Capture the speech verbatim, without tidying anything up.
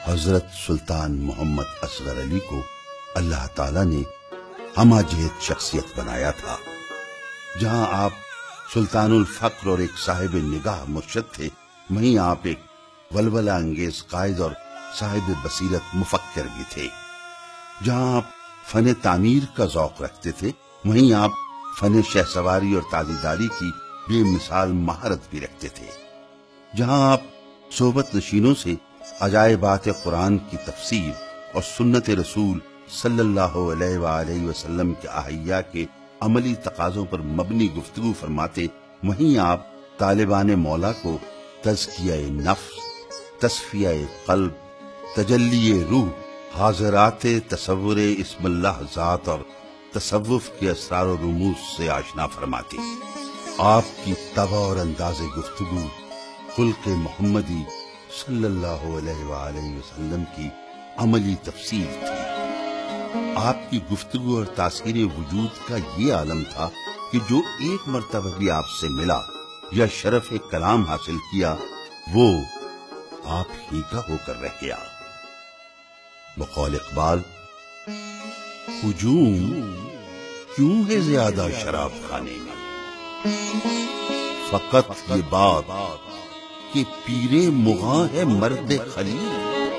حضرت سلطان محمد اصغر علی کو اللہ تعالی نے ہمہ جہت شخصیت بنایا تھا. جہاں آپ سلطان الفقر اور ایک صاحب نگاہ مرشد تھے، وہیں آپ ایک ولولہ انگیز قائد اور صاحب بصیرت مفکر بھی تھے. جہاں آپ فن تعمیر کا ذوق رکھتے تھے، وہیں آپ فن شہ سواری اور تازیداری کی بے مثال مہارت بھی رکھتے تھے. جہاں آپ صحبت نشینوں سے عجائبات قرآن کی تفسیر اور سنت رسول صلی اللہ علیہ وآلہ وسلم کے احیا کے عملی تقاضوں پر مبنی گفتگو فرماتے، وہیں آپ طالبان مولا کو تزکیہ نفس، تصفیہ قلب، تجلی روح، حاضرات تصور اسم اللہ ذات اور تصوف کے اسرار و رموز سے آشنا فرماتے. آپ کی طبع اور انداز گفتگو خلق محمدی صلی اللہ علیہ وآلہ وسلم کی عملی تفسیر تھی. آپ کی گفتگو اور تاثیر وجود کا یہ عالم تھا کہ جو ایک مرتبہ بھی آپ سے ملا یا شرف کلام حاصل کیا، وہ آپ ہی کا ہو کر رہ گیا. بقول اقبال، ہجوم کیوں ہے زیادہ شراب کھانے میں، فقط یہ بات کہ پیرے مغاں ہے مرد خلیل.